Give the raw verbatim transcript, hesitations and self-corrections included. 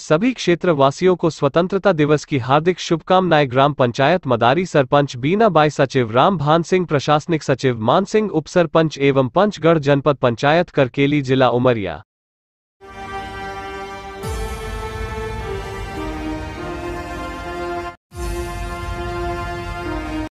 सभी क्षेत्र वासियों को स्वतंत्रता दिवस की हार्दिक शुभकामनाएं। ग्राम पंचायत मदारी सरपंच बीना बाई, सचिव राम भान सिंह, प्रशासनिक सचिव मान सिंह, उप सरपंच एवं पंचगढ़ जनपद पंचायत करकेली, जिला उमरिया।